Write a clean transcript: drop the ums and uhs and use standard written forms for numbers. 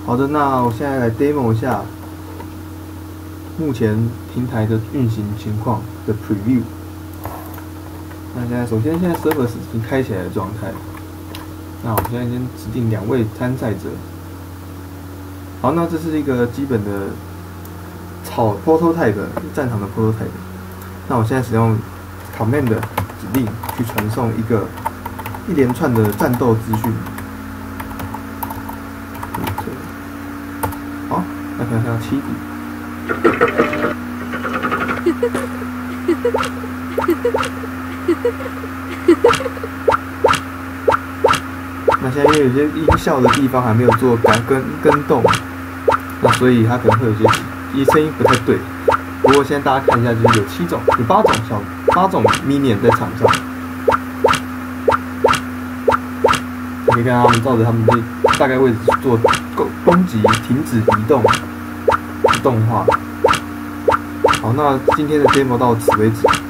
好的，那我现在来 demo 一下目前平台的运行情况的 preview。那现在首先server 是已经开起来的状态。那我现在先指定2位参赛者。好，那这是一个基本的prototype 战场的 prototype。那我现在使用 command 指令去传送一连串的战斗资讯。好，那看看7底。那现在因为有些音效的地方还没有做跟动，那所以它可能会有些声音不太对。不过现在大家看一下，就是有8种 minion 在场上，你可以看他们照着他们的大概位置做攻击、停止移动动画。好，那今天的 demo 到此为止。